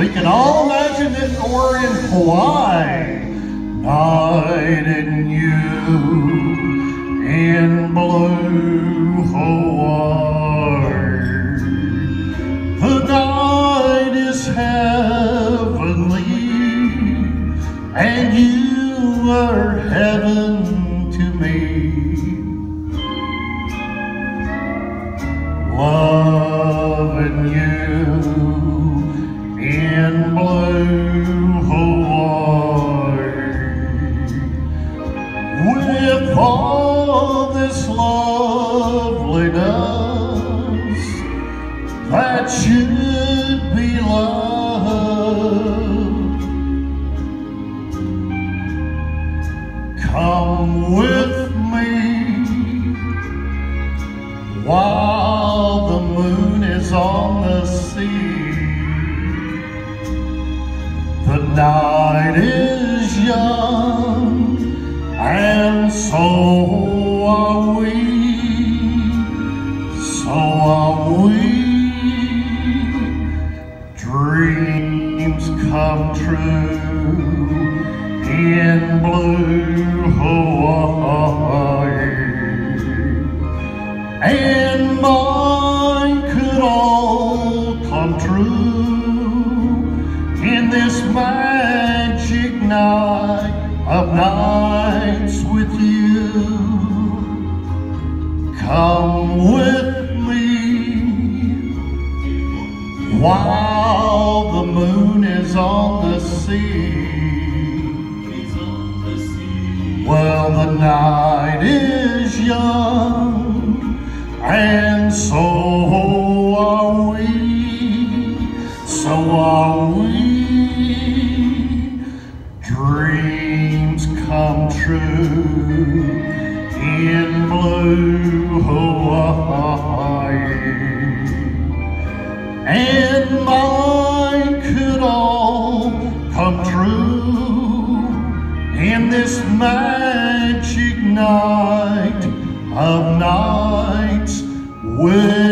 We can all imagine that we're in Hawaii. Night and you in blue Hawaii. The night is heavenly, and you are heaven to me. Loving you in blue Hawaii, with all this loveliness that should be loved. Come with me while the moon is on the sea. The night is young, and so are we, so are we. Dreams come true in blue Hawaii, and mine could all come true in this magic night of nights with you. Come with me while the moon is on the sea. Well, the night is young, and so are we, so are we. Dreams come true in blue Hawaii, and mine could all come true in this magic night of nights with